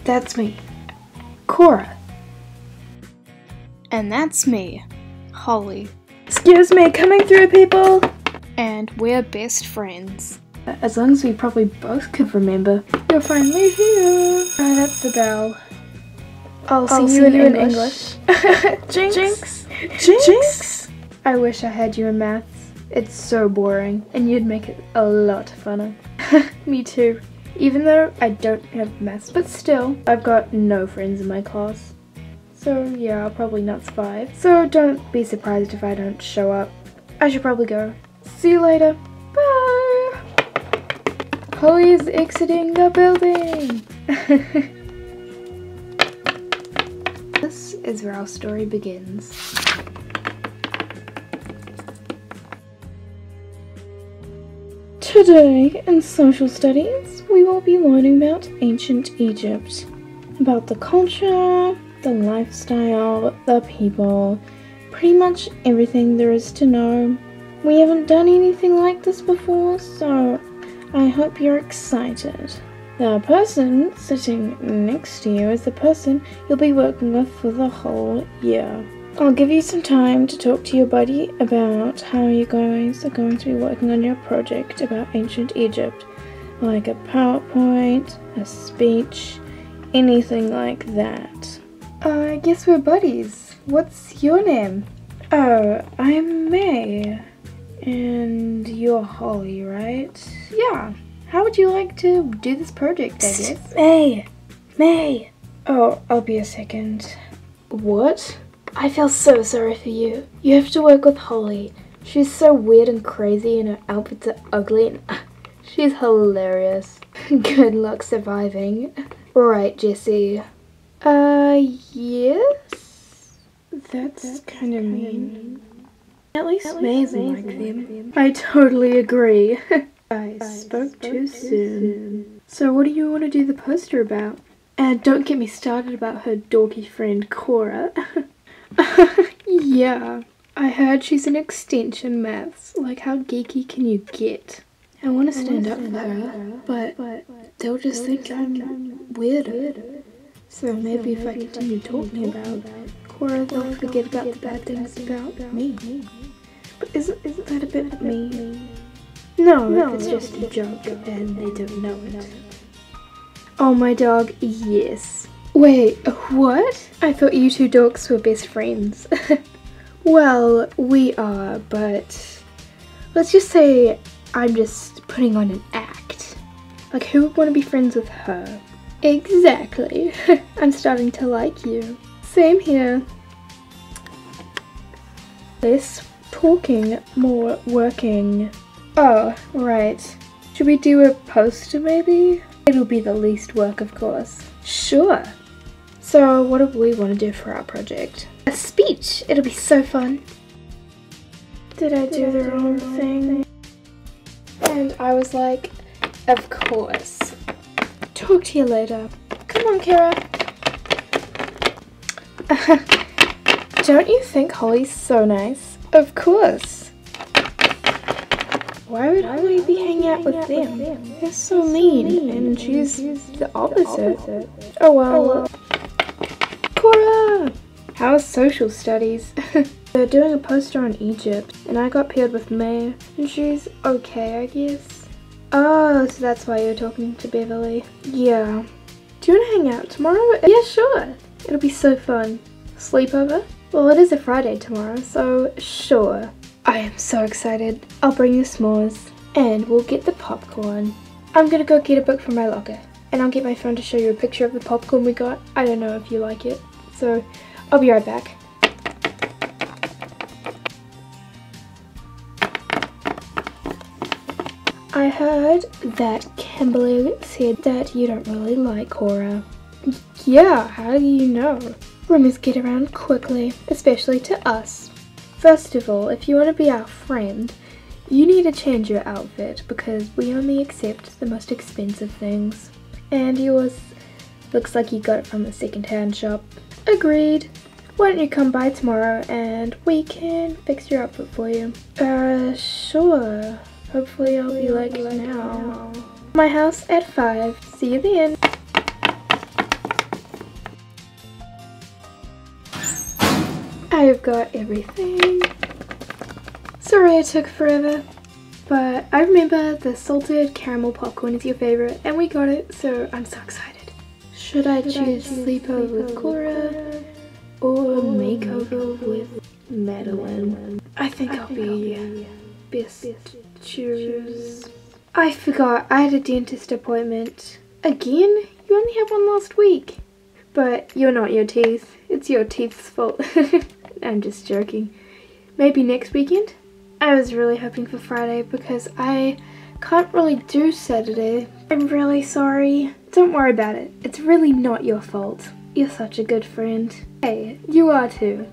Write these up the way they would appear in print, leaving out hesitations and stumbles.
That's me, Cora. And that's me, Holly. Excuse me, coming through, people! And we're best friends. As long as we probably both could remember. You're finally here! Oh, that's the bell. I'll see you in English. Jinx! Jinx! I wish I had you in maths. It's so boring, and you'd make it a lot funner. Me too. Even though I don't have maths, but still, I've got no friends in my class. So yeah, I'll probably not survive. So don't be surprised if I don't show up. I should probably go. See you later. Bye! Holly is exiting the building! This is where our story begins. Today, in social studies, we will be learning about ancient Egypt. About the culture, the lifestyle, the people, pretty much everything there is to know. We haven't done anything like this before, so I hope you're excited. The person sitting next to you is the person you'll be working with for the whole year. I'll give you some time to talk to your buddy about how you guys are going to be working on your project about ancient Egypt, like a PowerPoint, a speech, anything like that. I guess we're buddies. What's your name? Oh, I'm May. And you're Holly, right? Yeah. How would you like to do this project, I guess? May! Oh, I'll be a second. What? I feel so sorry for you. You have to work with Holly. She's so weird and crazy and her outfits are ugly and she's hilarious. Good luck surviving. Right, Jessie. Yes? That's kind of mean. At least May's like them. I totally agree. I spoke too soon. So what do you want to do the poster about? And don't get me started about her dorky friend Cora. Yeah, I heard she's in extension maths. Like, how geeky can you get? I want to stand up for her, but they'll just think I'm weird. So maybe if I continue talking about Cora, they'll forget about the bad things about me. But isn't that a bit mean? No, it's just a joke and they don't know it. Oh, my dog, yes. Wait, what? I thought you two dogs were best friends. Well, we are, but let's just say I'm just putting on an act. Like, who would want to be friends with her? Exactly. I'm starting to like you. Same here. Less talking, more working. Oh, right. Should we do a poster maybe? It'll be the least work, of course. Sure. So what do we want to do for our project? A speech! It'll be so fun. Did I do the wrong thing? And I was like, of course. Talk to you later. Come on, Kara. Don't you think Holly's so nice? Of course. Why would Holly be hanging out with them? They're so mean, and she's the opposite. Oh well. Cora! How's social studies? They're doing a poster on Egypt, and I got paired with May, and she's okay, I guess. Oh, so that's why you're talking to Beverly. Yeah. Do you want to hang out tomorrow? Yeah, sure. It'll be so fun. Sleepover? Well, it is a Friday tomorrow, so sure. I am so excited. I'll bring you s'mores, and we'll get the popcorn. I'm gonna go get a book from my locker, and I'll get my phone to show you a picture of the popcorn we got. I don't know if you like it, so I'll be right back. I heard that Kimberly said that you don't really like Cora. Yeah, how do you know? Rumors get around quickly, especially to us. First of all, if you want to be our friend, you need to change your outfit because we only accept the most expensive things. And yours looks like you got it from a second-hand shop. Agreed. Why don't you come by tomorrow and we can fix your outfit for you? Sure. Hopefully I'll be like now. My house at 5. See you then. I've got everything. Sorry it took forever, but I remember the salted caramel popcorn is your favorite and we got it, so I'm so excited. Should I choose sleepover with Cora or makeover with Madeline? I think I'll be best choose. I forgot I had a dentist appointment. Again? You only had one last week. But you're not your teeth. It's your teeth's fault. I'm just joking. Maybe next weekend? I was really hoping for Friday because I can't really do Saturday. I'm really sorry. Don't worry about it. It's really not your fault. You're such a good friend. Hey, you are too.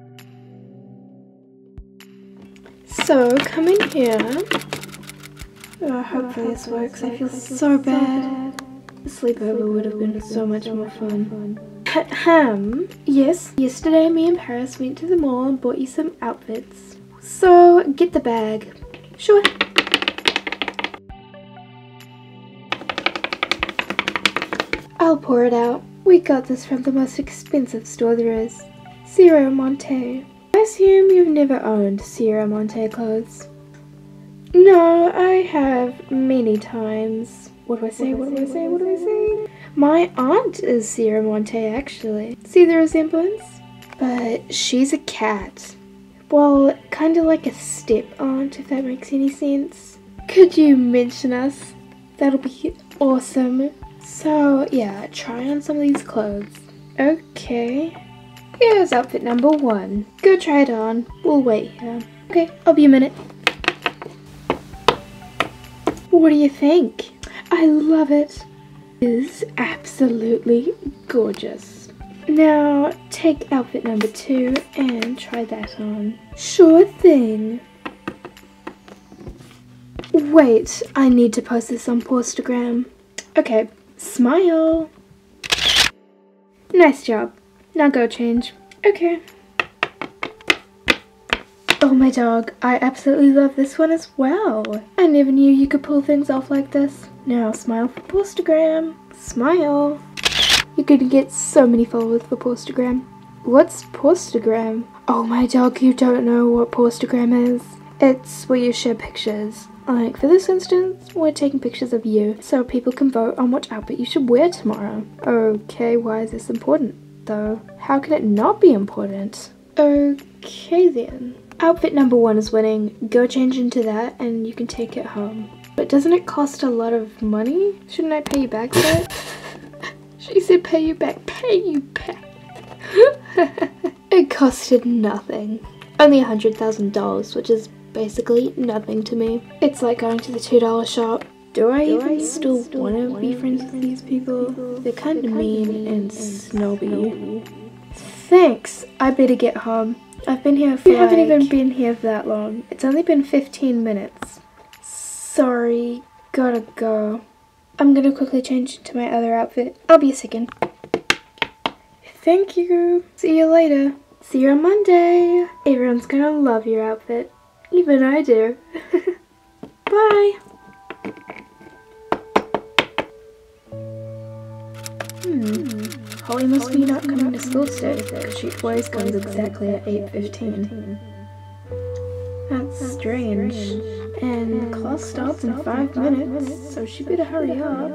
So, come in here. Oh, hopefully this works. I feel so bad. The sleepover would have been so much more fun. Yes, yesterday me and Paris went to the mall and bought you some outfits. So, get the bag. Sure. I'll pour it out. We got this from the most expensive store there is. Sierra Monte. I assume you've never owned Sierra Monte clothes. No, I have many times. What do I say? My aunt is Sierra Monte, actually. See the resemblance? But she's a cat. Well, kind of like a step aunt, if that makes any sense. Could you mention us? That'll be awesome. So, yeah, try on some of these clothes. Okay. Here's outfit number 1. Go try it on. We'll wait here. Okay, I'll be a minute. What do you think? I love it. It is absolutely gorgeous. Now, take outfit number 2 and try that on. Sure thing. Wait, I need to post this on Instagram. Okay, smile. Nice job. Now go change. Okay. Oh my dog, I absolutely love this one as well. I never knew you could pull things off like this. Now smile for Instagram. Smile. You're gonna get so many followers for Instagram. What's Instagram? Oh my dog, you don't know what Instagram is. It's where you share pictures. Like for this instance, we're taking pictures of you so people can vote on what outfit you should wear tomorrow. Okay, why is this important though? How can it not be important? Okay then. Outfit number 1 is winning. Go change into that and you can take it home. But doesn't it cost a lot of money? Shouldn't I pay you back for it? She said pay you back. Pay you back. It costed nothing. Only $100,000, which is basically nothing to me. It's like going to the $2 shop. Do I even still want to be friends with these people? They're kind of mean and snobby. Thanks. I better get home. I've been here for haven't even been here for that long. It's only been 15 minutes. Sorry, gotta go. I'm gonna quickly change into my other outfit. I'll be a second. Thank you. See you later. See you on Monday. Everyone's gonna love your outfit. Even I do. Bye. Holly must be not coming to school today because she always comes exactly at 8:15. That's strange. And class starts in 5 minutes, so she better hurry up.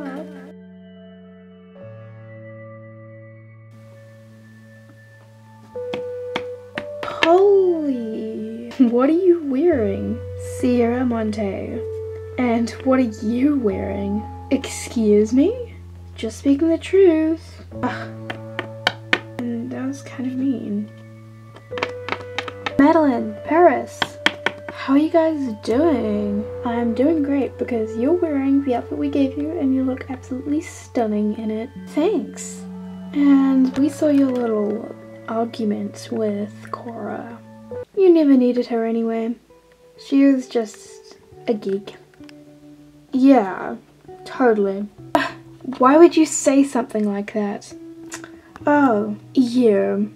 Holly! What are you wearing? Sierra Monte. And what are you wearing? Excuse me? Just speaking the truth. Ugh. And that was kind of mean. Madeline, Paris, how are you guys doing? I'm doing great because you're wearing the outfit we gave you and you look absolutely stunning in it. Thanks. And we saw your little argument with Cora. You never needed her anyway. She was just a geek. Yeah, totally. Why would you say something like that? Oh, you.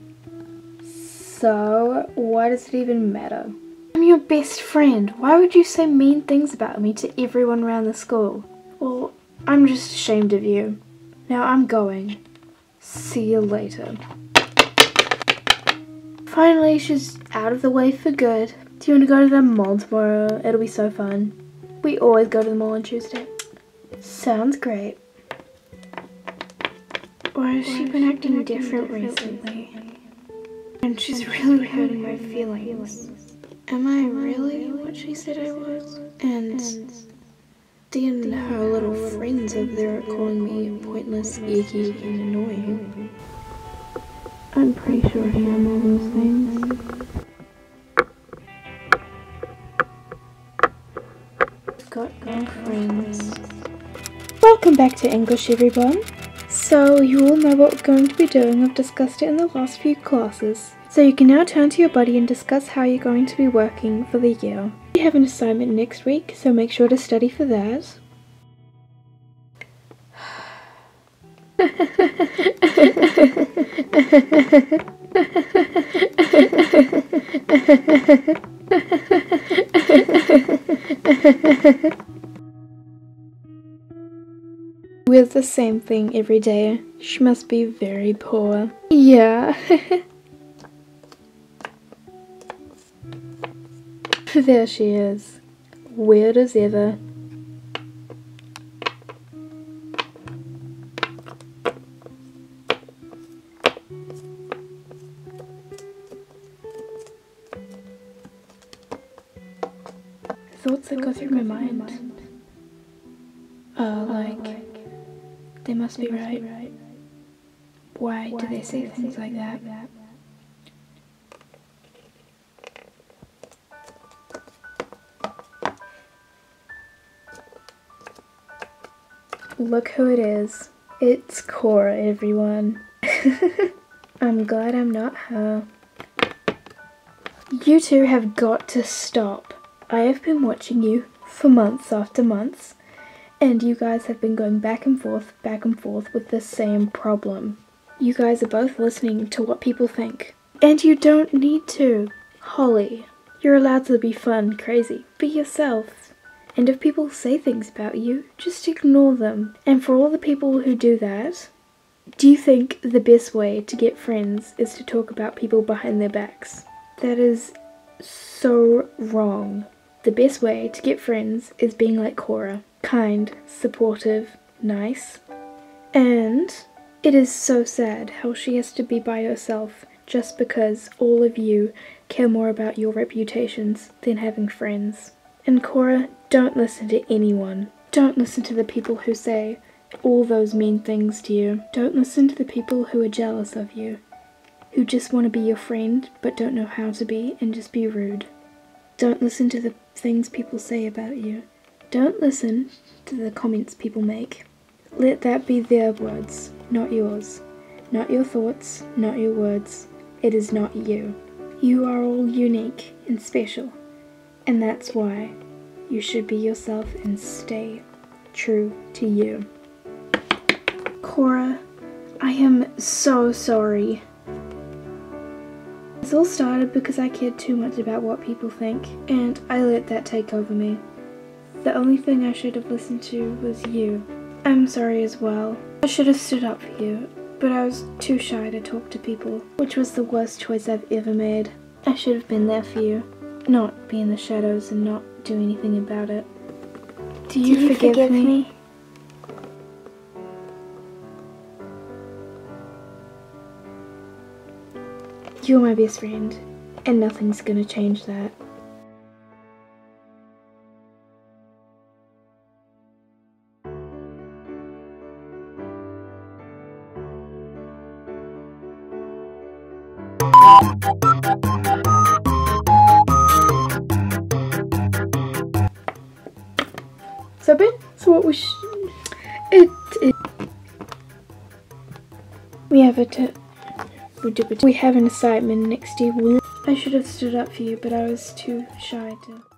So, why does it even matter? I'm your best friend. Why would you say mean things about me to everyone around the school? Well, I'm just ashamed of you. Now I'm going. See you later. Finally, she's out of the way for good. Do you want to go to the mall tomorrow? It'll be so fun. We always go to the mall on Tuesday. Sounds great. Why has she been acting different recently? And she's really hurting my feelings. Am I really what she said I was? And then her little friends over there are calling me pointless, icky, and annoying. I'm pretty sure I am all those things. I've got girlfriends. Welcome back to English, everyone. So you all know what we're going to be doing. I've discussed it in the last few classes. So you can now turn to your buddy and discuss how you're going to be working for the year. We have an assignment next week, so make sure to study for that. With the same thing every day. She must be very poor. Yeah. There she is. Weird as ever. Thoughts that go through my mind. They must be right. Why do they say things like that? Look who it is. It's Cora, everyone. I'm glad I'm not her. You two have got to stop. I have been watching you for months after months, and you guys have been going back and forth with the same problem. You guys are both listening to what people think. And you don't need to. Holly, you're allowed to be fun, crazy. Be yourself. And if people say things about you, just ignore them. And for all the people who do that, do you think the best way to get friends is to talk about people behind their backs? That is so wrong. The best way to get friends is being like Cora. Kind, supportive, nice. And it is so sad how she has to be by herself just because all of you care more about your reputations than having friends. And Cora, don't listen to anyone. Don't listen to the people who say all those mean things to you. Don't listen to the people who are jealous of you, who just want to be your friend but don't know how to be and just be rude. Don't listen to the things people say about you. Don't listen to the comments people make. Let that be their words, not yours. Not your thoughts, not your words. It is not you. You are all unique and special. And that's why you should be yourself and stay true to you. Cora, I am so sorry. This all started because I cared too much about what people think, and I let that take over me. The only thing I should have listened to was you. I'm sorry as well. I should have stood up for you, but I was too shy to talk to people, which was the worst choice I've ever made. I should have been there for you. Not be in the shadows and not do anything about it. Do you forgive me? You're my best friend, and nothing's gonna change that. So Ben, so what was we have an assignment next year. I should have stood up for you, but I was too shy to.